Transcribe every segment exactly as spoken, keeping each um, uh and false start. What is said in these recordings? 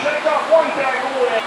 Shake off one tackle and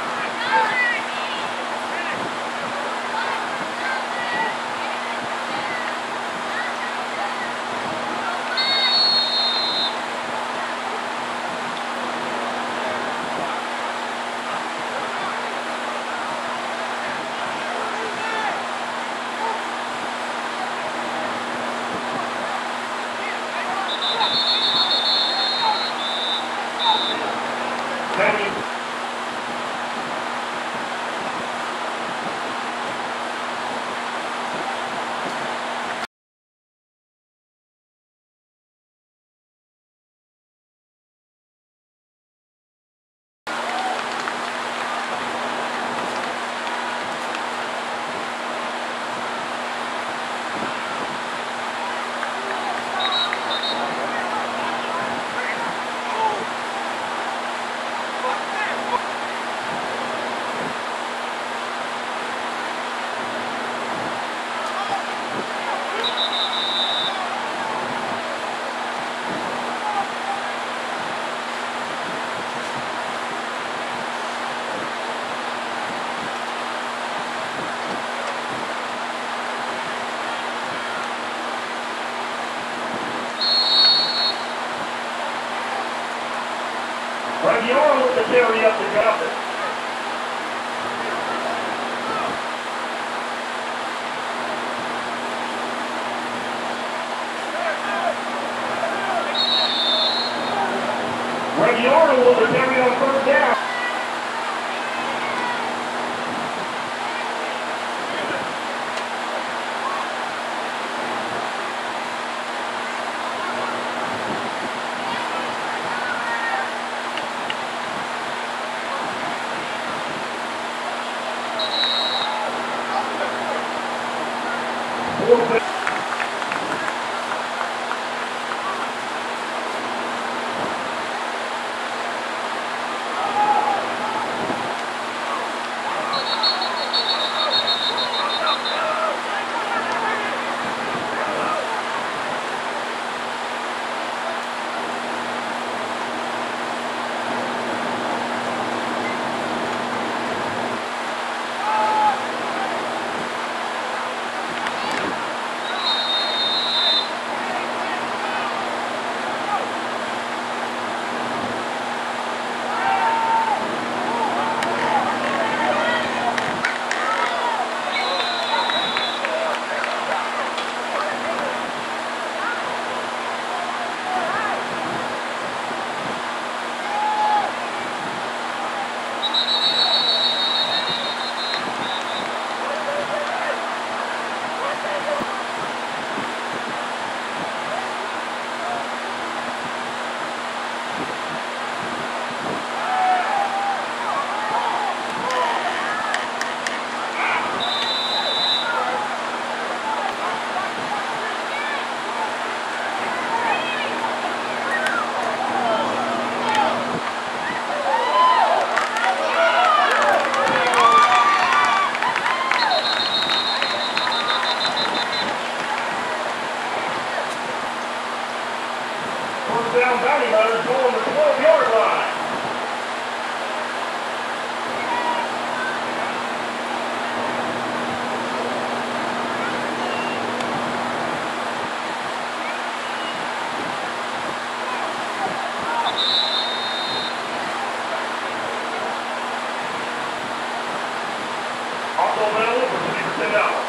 Ragiona with the carry up the gut. Ragiona with the carry on first down. Down Bounty Hunters going to the twelve-yard line. Also available for twenty percent off.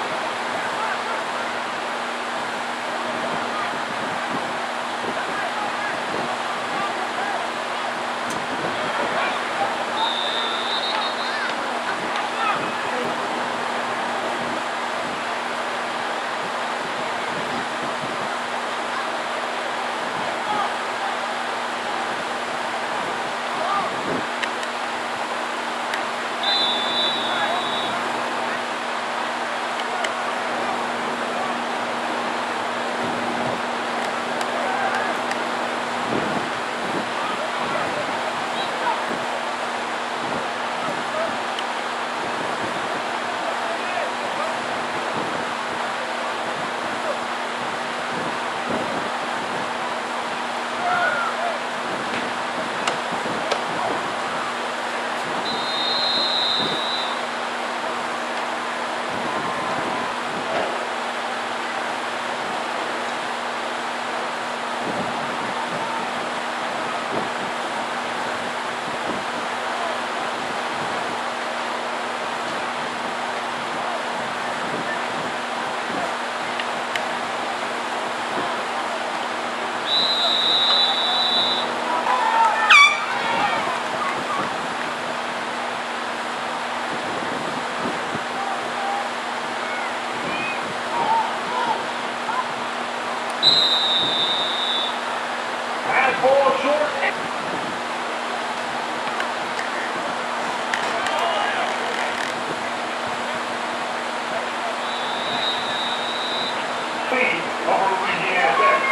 Pass ball short. Lead over Louisiana Tech.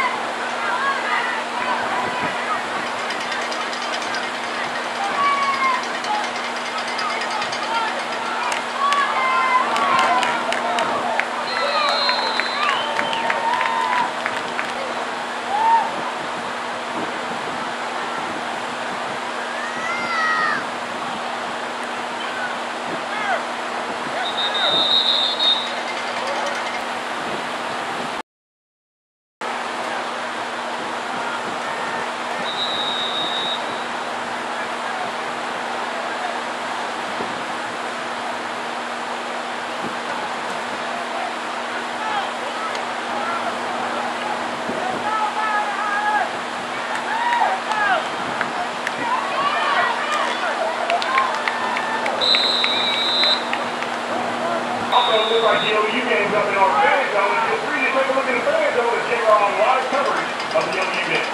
Also, look like the O U game's up in our fan zone. Feel free to take a look in the fan zone and check our live coverage of the O U game.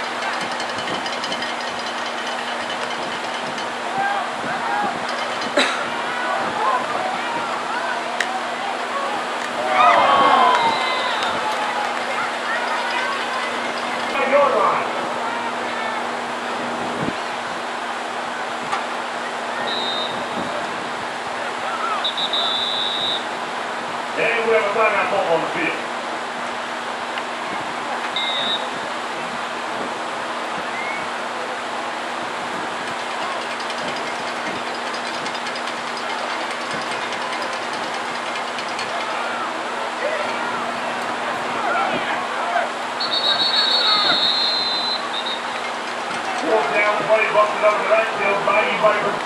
Five-yard line. And we have a timeout ball on the field. Fourth down play, busted over the backfield. Bayou Vipers.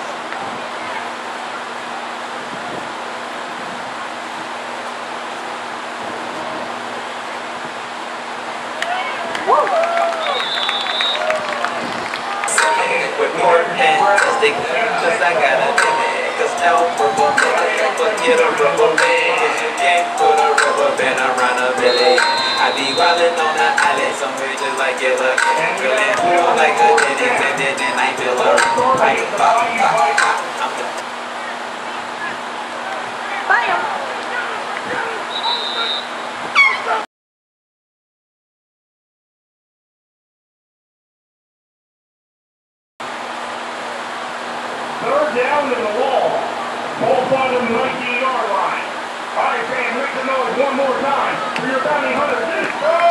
With more fantastic cause I got a demand. Cause now purple man, forget a rubber band. Cause you can't put a rubber band around a belly. I be wildin' on the island somewhere just like it like it. Feeling cool like a Denny's and then then I feel a right pop, pop, pop. I'm the Third down to the wall. Ball spot on the nineteen-yard line. All right, fans, make the noise one more time for your bounty hunter. This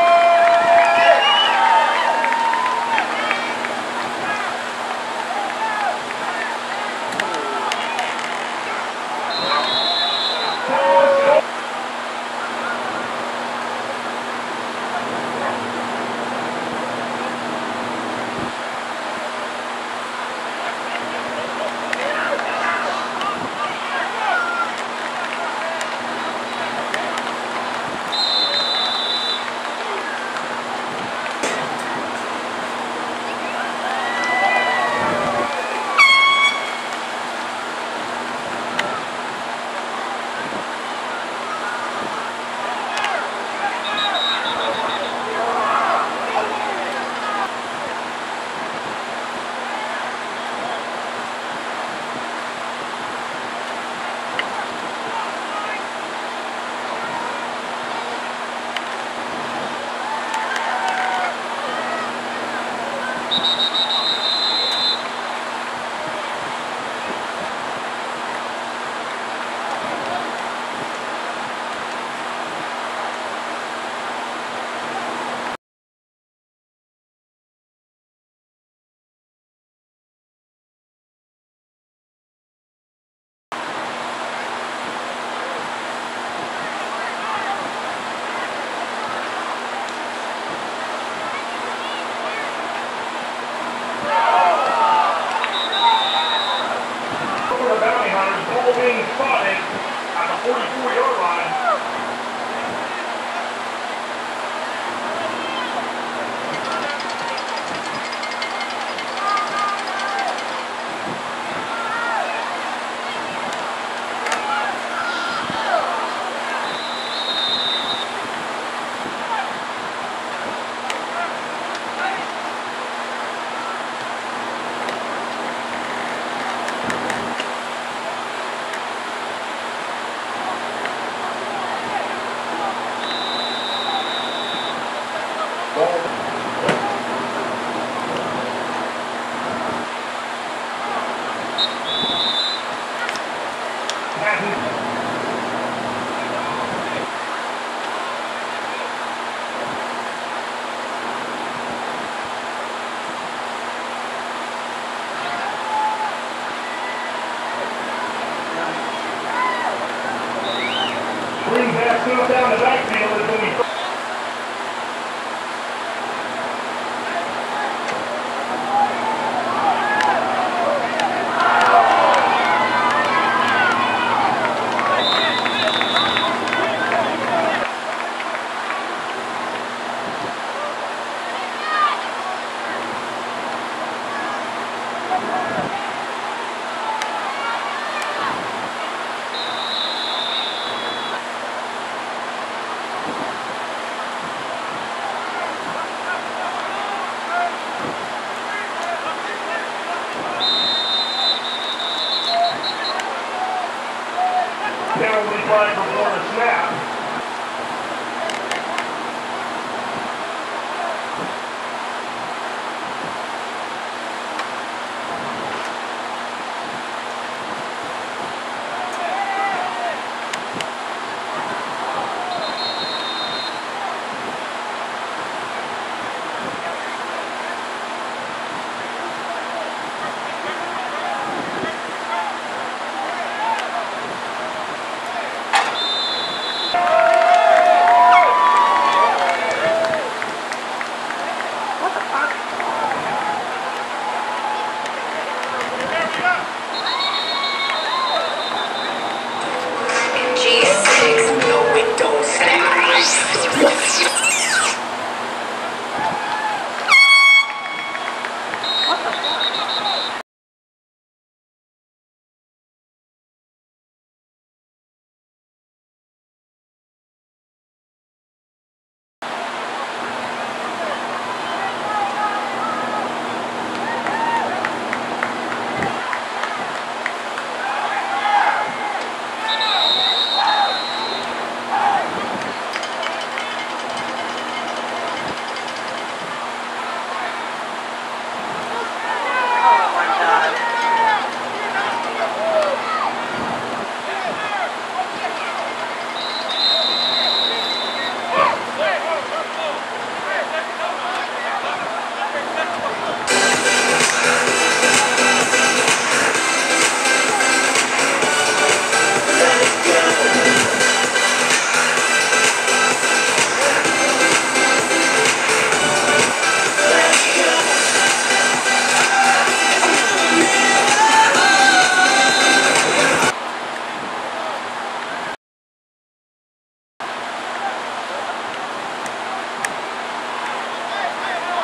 being spotted at the forty-four-yard line.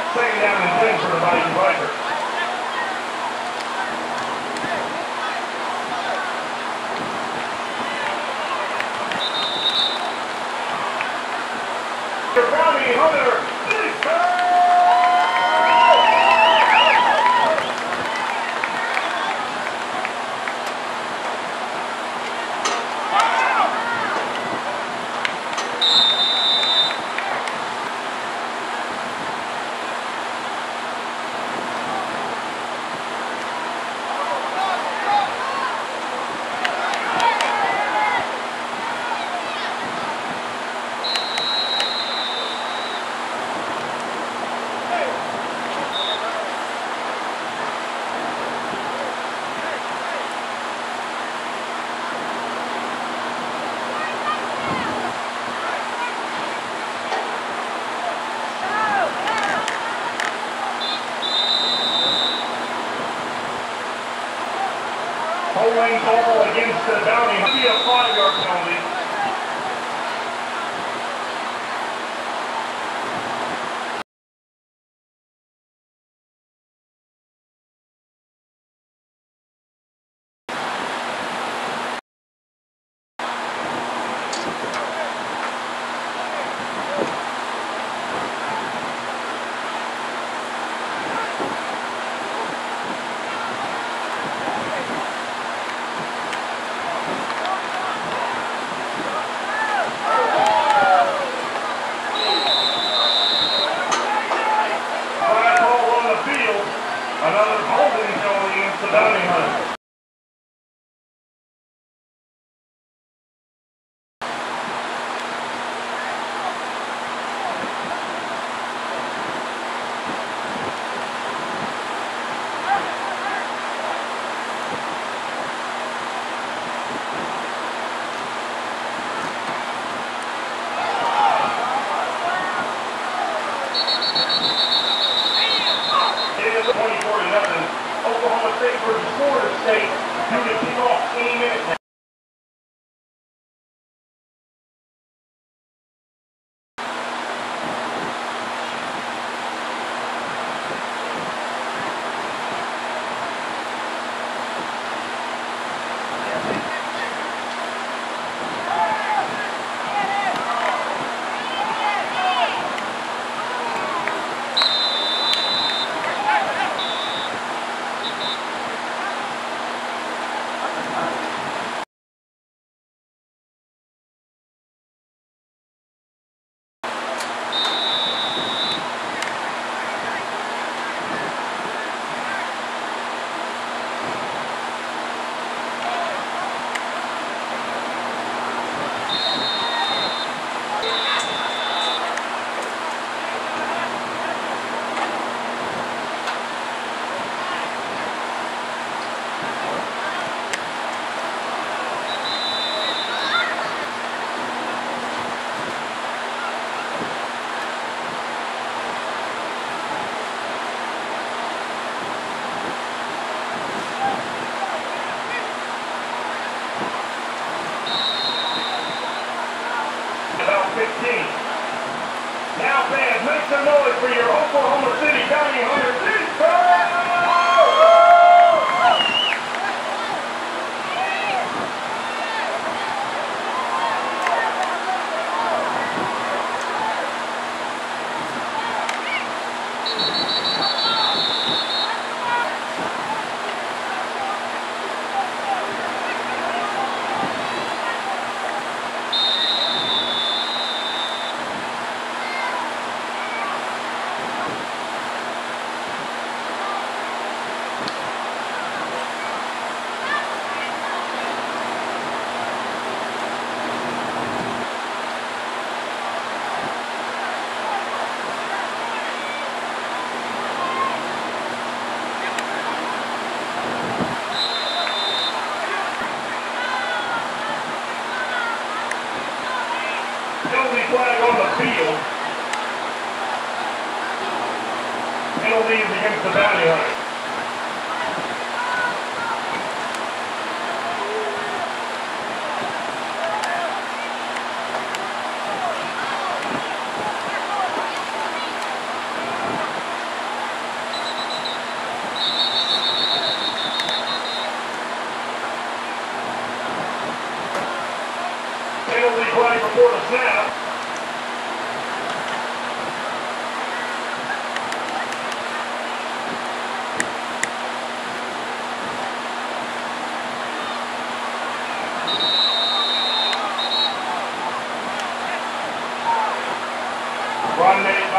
Second down and ten for the Bayou Vipers. Your bounty hunter, holding call against the bounty. Might be a five-yard penalty. Another holding penalty against the bounty hunter. twenty-four to nothing. Oklahoma State versus Florida State. Due to kick off any minute now. fifteen. Now fans, make some noise for your Oklahoma City bounty hunter. Penalty flag on the field. Penalties against the bounty hunter.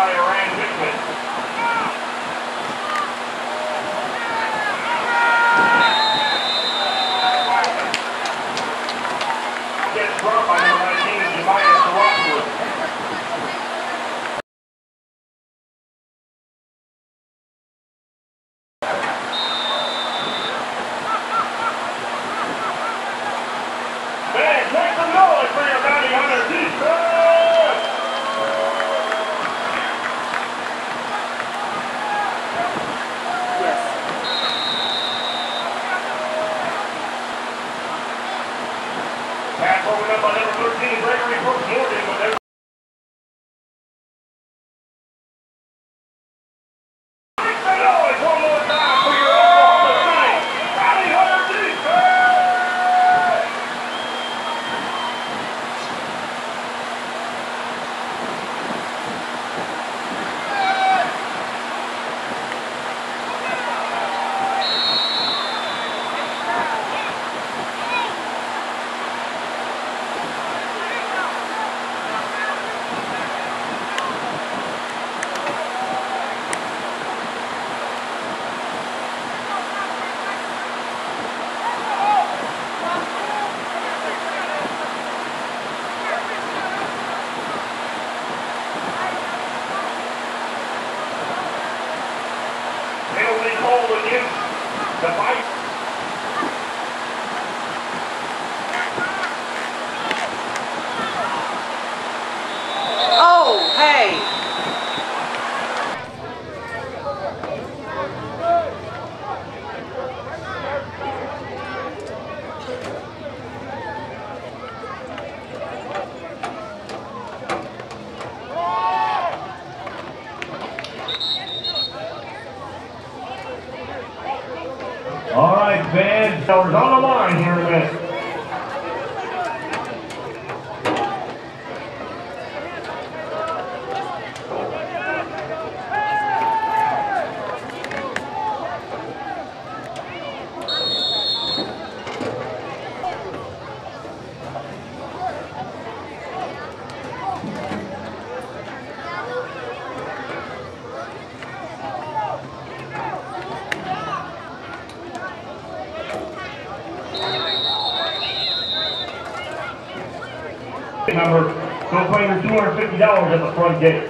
by Rand Hickman. Gets dropped by number nineteen, Jemiah Rockwood. Man, make some noise for your bounty hunter defense! Yes. Pass over up by number thirteen, Gregory Brooks Morgan with their make some noise one more time for your Oklahoma City bounty hunter defense! Penalty called against the fight. Oh, hey. All right, fans, dollars on the line here in a minute. Number, still paying your two hundred fifty dollars at the front gate.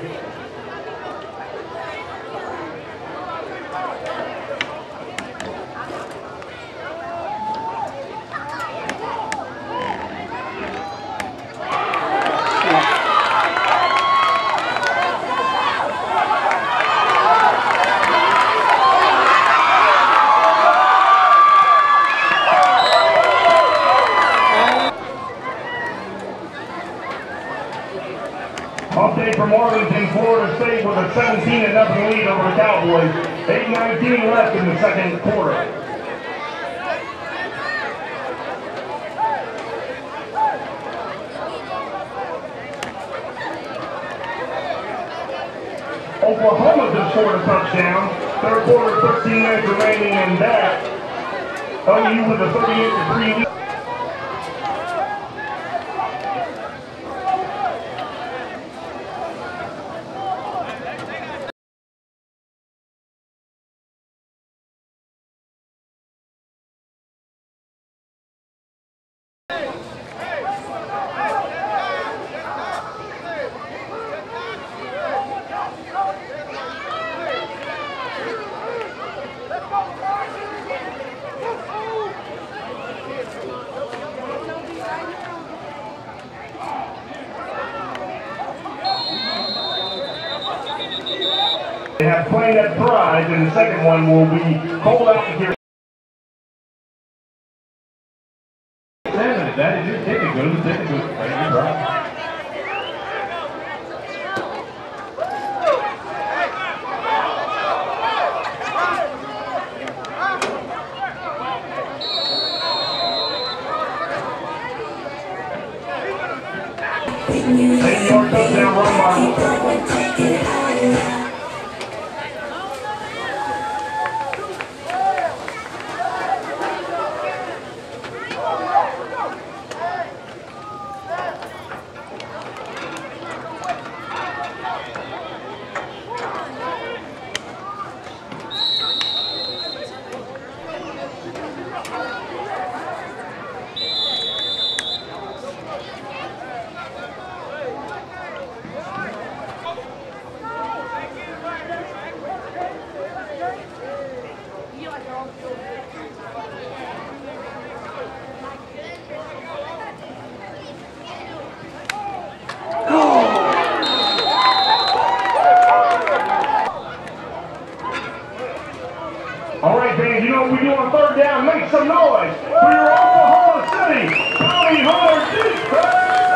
Update from Arlington, Florida State with a seventeen to nothing lead over the Cowboys. eight nineteen left in the second quarter. Oklahoma just scored a touchdown. Third quarter, thirteen minutes remaining in that. O U with a thirty-eight to three lead. They have plenty of prize, and the second one will be called out here. If that is your ticket, go to the ticket booth. Pay your prize. eighty-yard touchdown run by know we do on third down. Make some noise for your Oklahoma City Bounty Hunter defense.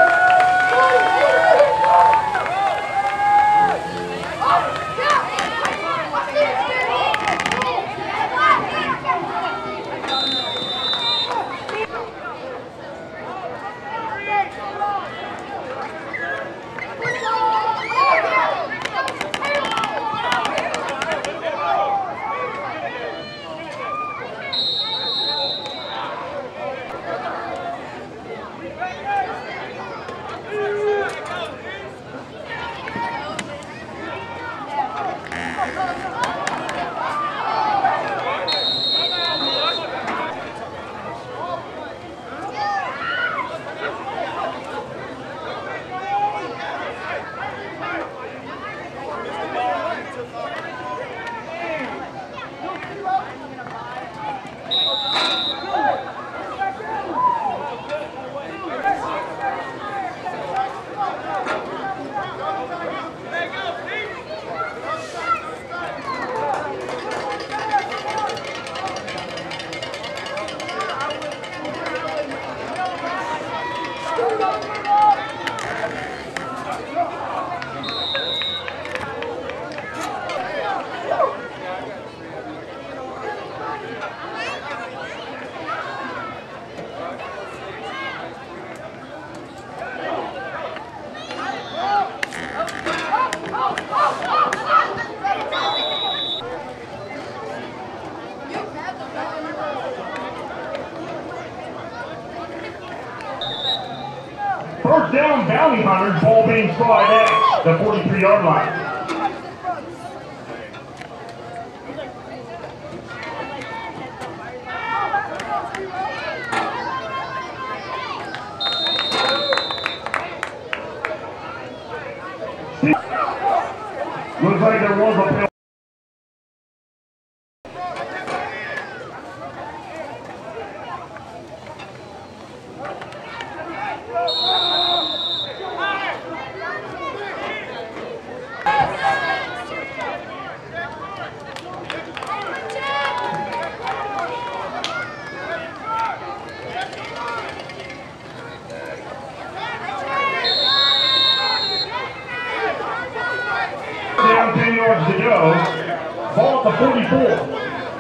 First down, Bounty Hunters, ball being slide at the forty-three yard line. Looks like there was a penalty. Down ten yards to go. Ball at the forty-four.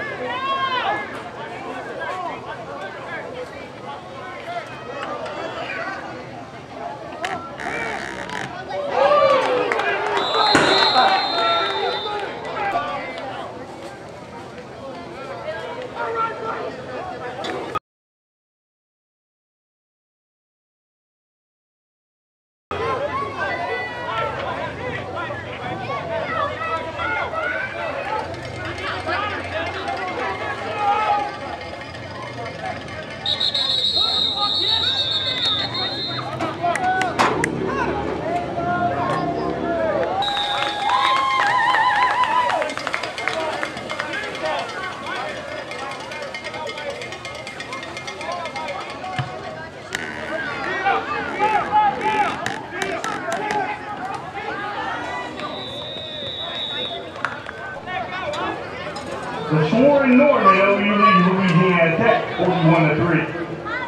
The score in Norman, O U leads Louisiana Tech, forty-one to three.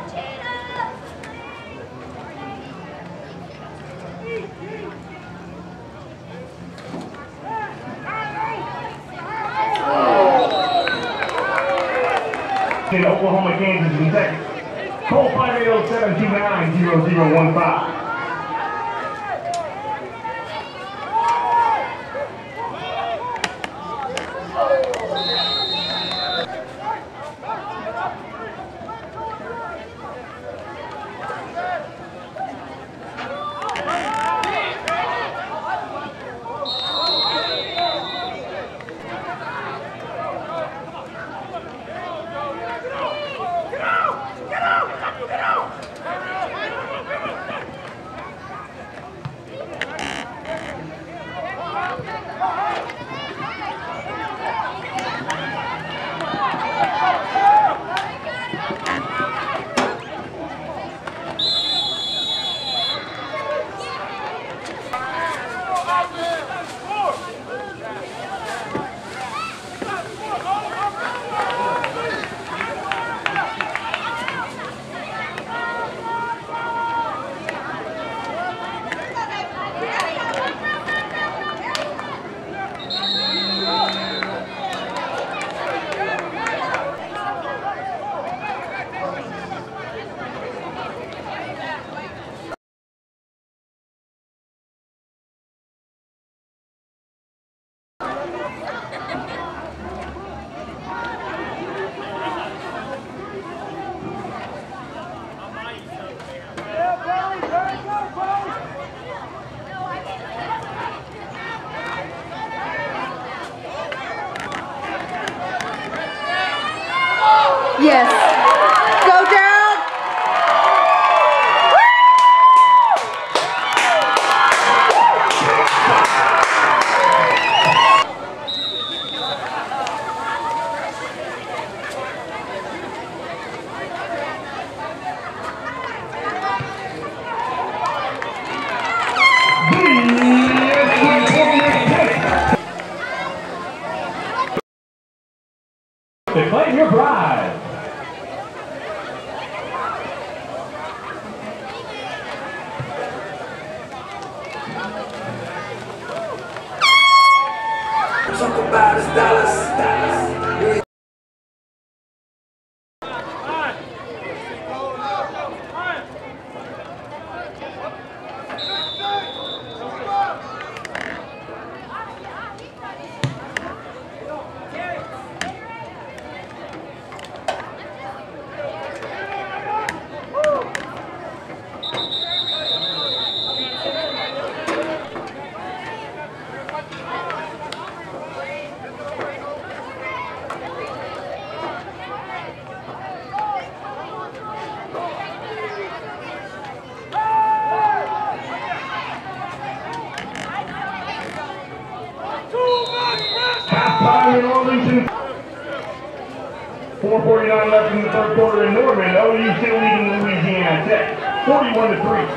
In Oklahoma, Kansas, and Texas. Call five eight zero, seven two nine, zero zero one five. Yes. Go, Gerald. Claim your prize. Talk about his dollars, dollars. Halftime in Arlington. four forty-nine left in the third quarter in Norman. O U still leading Louisiana Tech, forty-one to three.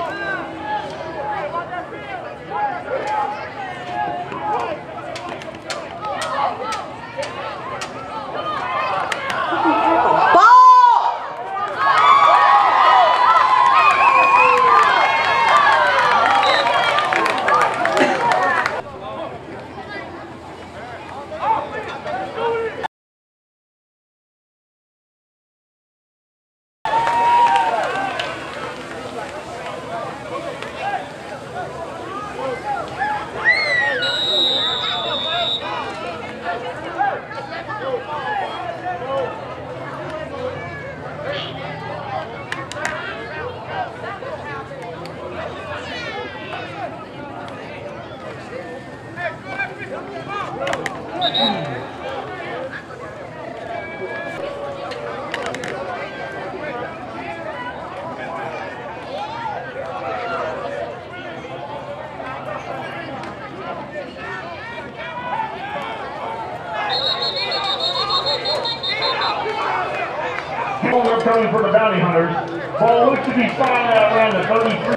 Ball coming for the Bounty Hunters. Ball looks to be spotted out around the thirty-three.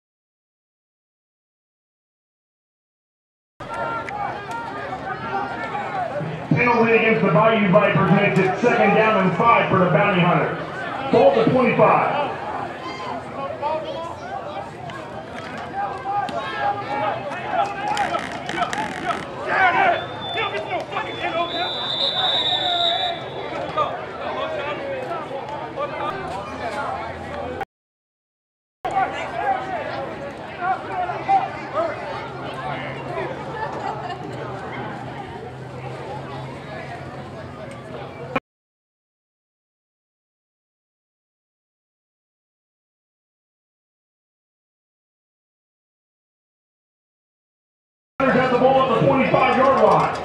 Penalty against the Bayou Vipers makes it second down and five for the Bounty Hunters. Ball to twenty-five. Have the ball at the twenty-five yard line.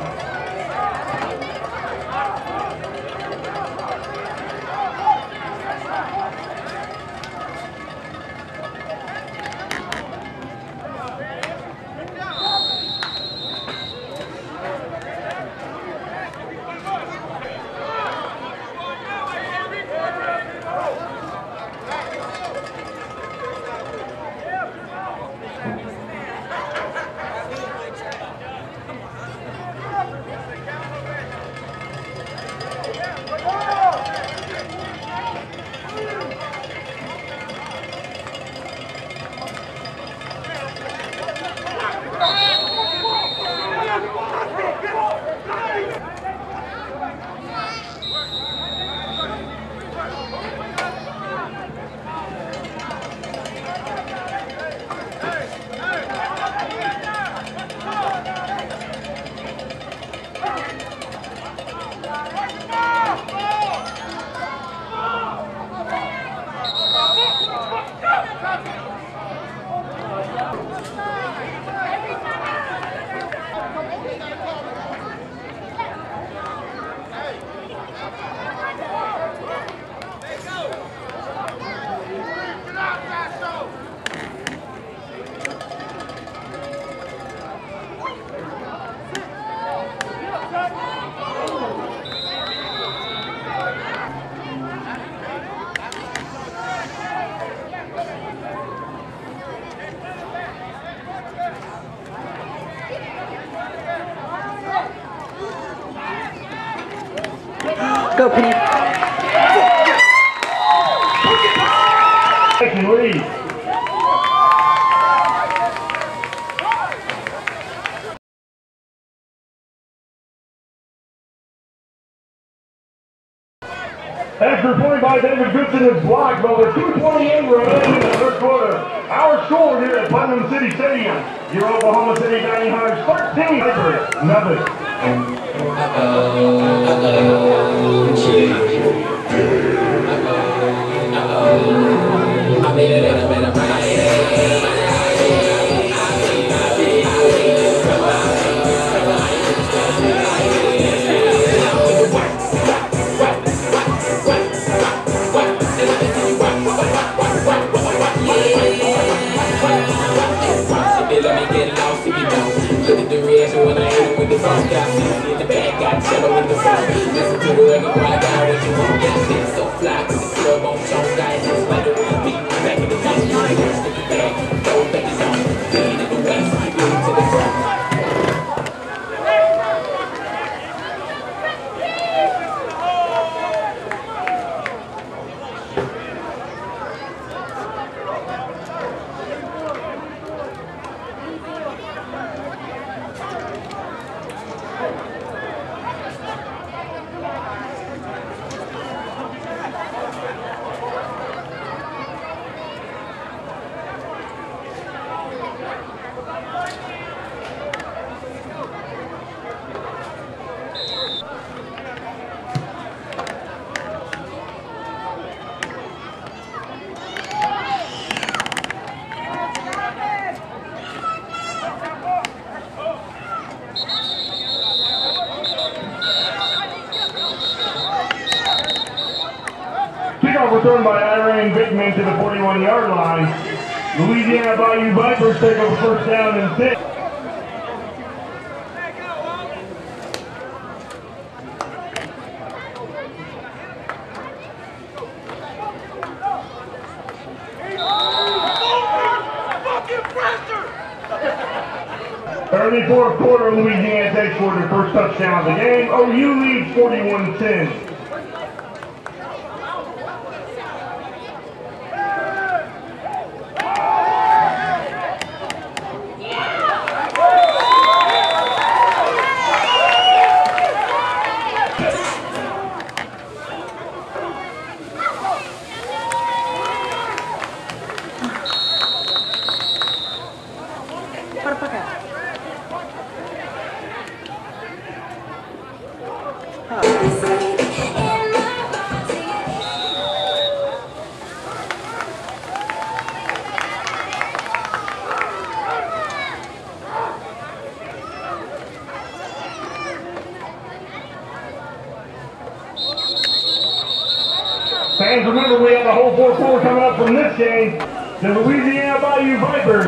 Go, Penny. Second lead. After a point by David Goodson is blocked, but with two twenty-eight remaining in the third quarter. Our score here at Putnam City Stadium. Your Oklahoma City Dining Hives thirteen, nothing. I made it in a minute, when I hit it with the phone, got fifty in the bag, got cello in the phone. Listen to the record while I got what you want. Got this so fly with the club on tone, guys just like a beat back in the day. Stick the bag, throw it back his own. Lean in the west, lean to the front. Kickoff returned by Iran Bickman to the forty-one yard line. Louisiana Bayou Vipers take over first down and six. Early fourth quarter, Louisiana takes for their first touchdown of the game. O U leads forty-one ten. Fans, remember we have the whole fourth quarter coming up from this game. The Louisiana Bayou Vipers.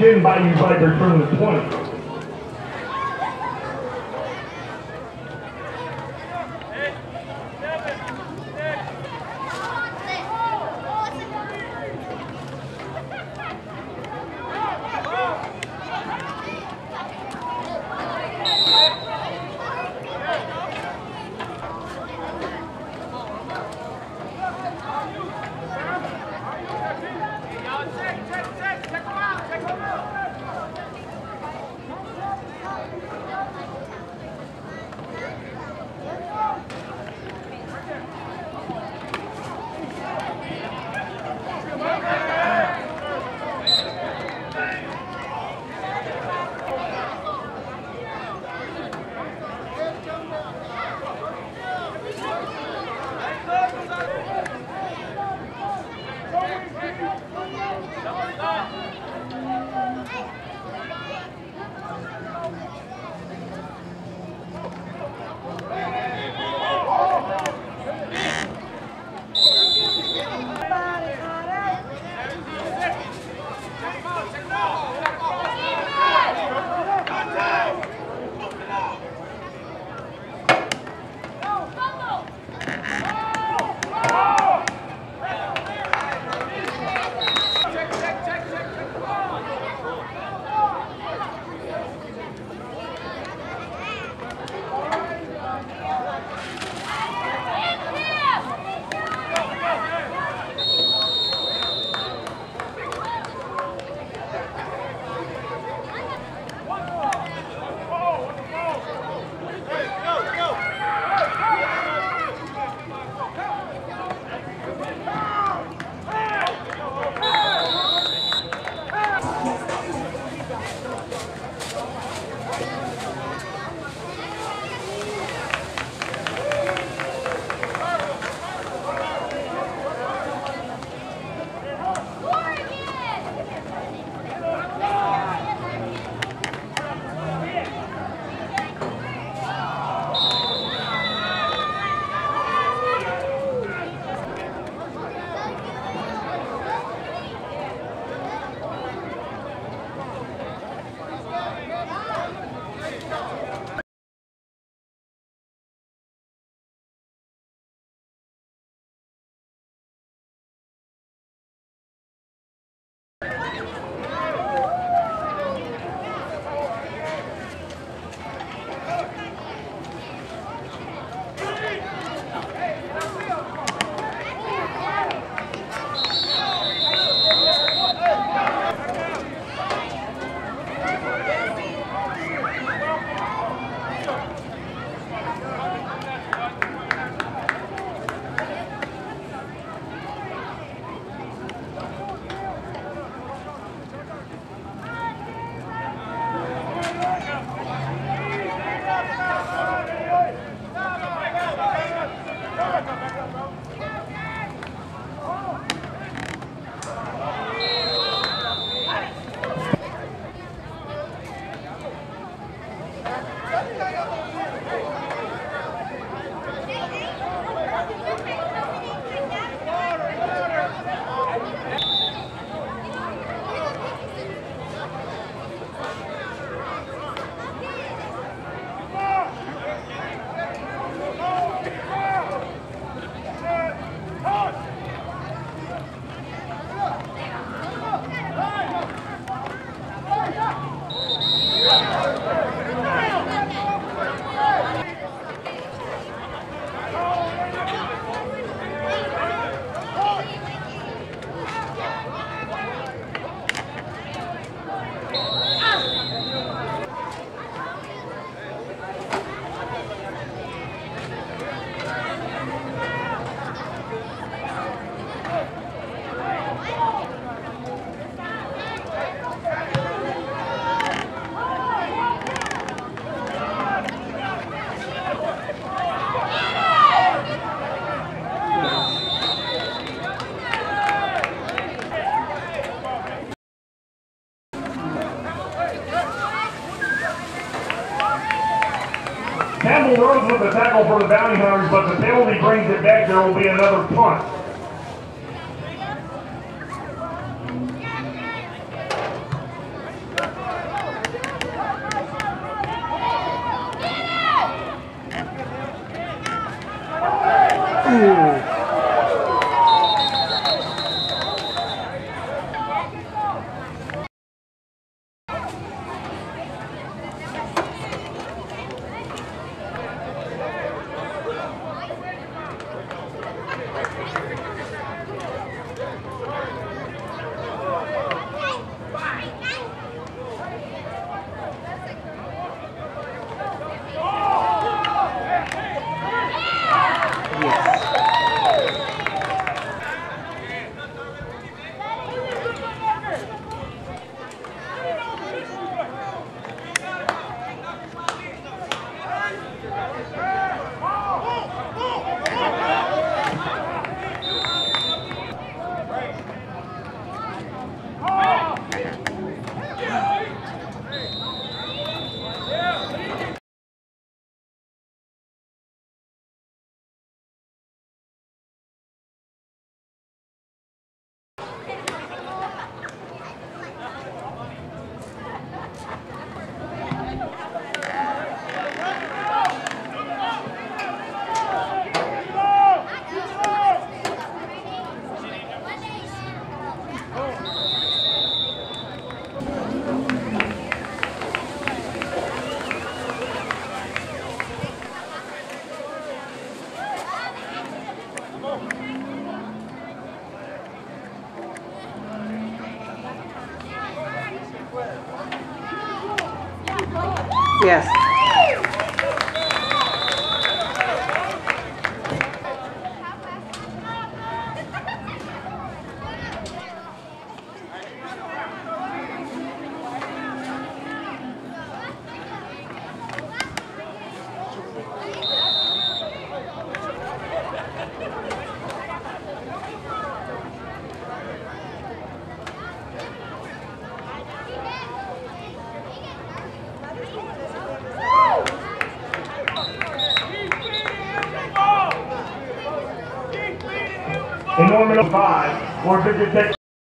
ten Bayou Vipers from the twenty. Campbell Rose with the tackle for the Bounty Hunters, but the penalty brings it back. There will be another punt. Yes. In Norman five, four fifty six.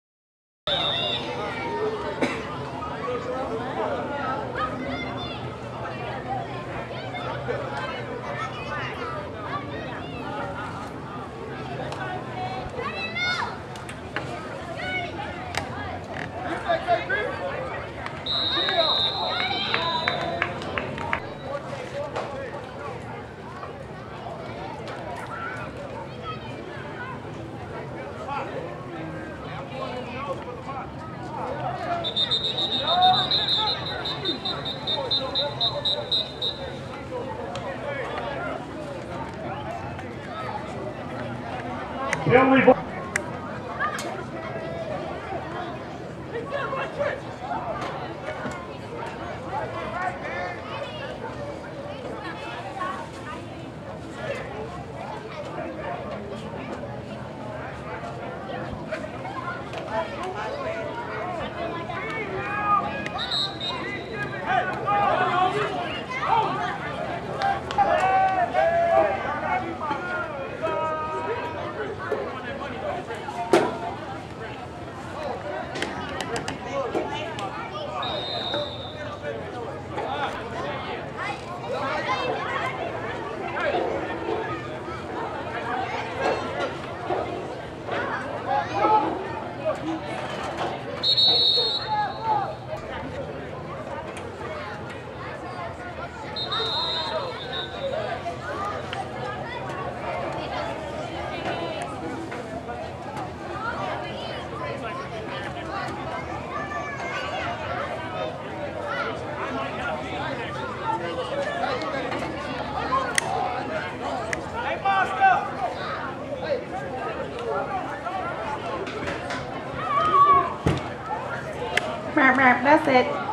Penalty ball. That's it.